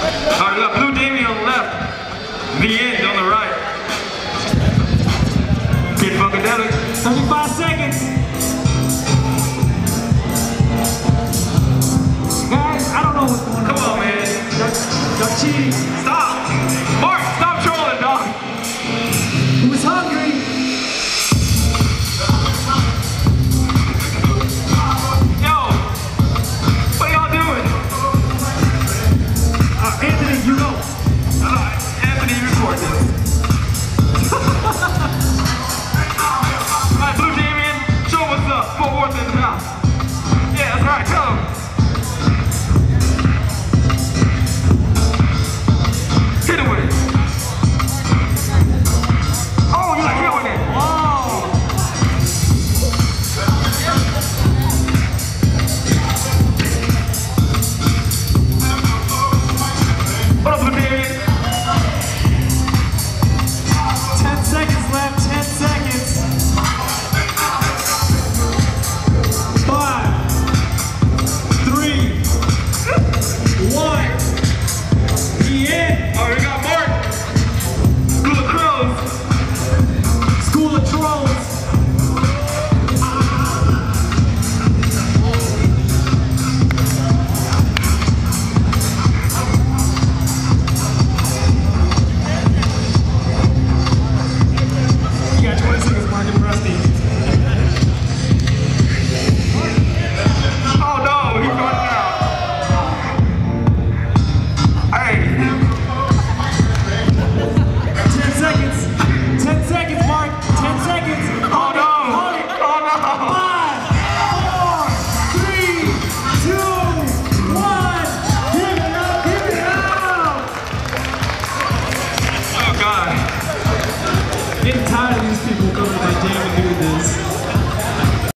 Alright, we got Blue Damien on the left. The End on the right. Kid Funkadelic. 35 seconds. Guys, I don't know what's going on. Come on, man. Y'all cheating. Stop! Mark, stop trolling, dog. Who's hungry? Yo, what y'all doing? Anthony, you know. Anthony, record this. Alright, Blue Damien, show what's up. Fort Worth in the house. Yeah, that's right, come. Hit it with it. Oh, you like hit with it. Wow. What up, Blue Damien? 10 seconds left, 10 seconds. 5, 3, 1. The end. Alright, we got Mark. School of Crows. School of Trolls. You got 20 seconds, Mark and Rusty. Oh no, he's going down. Hey. 10 seconds. 10 seconds, Mark. 10 seconds. Oh no. Hold it. Oh no. 5, 4, 3, 2, 1. Give it up, give it up. Oh god. Getting tired of these people,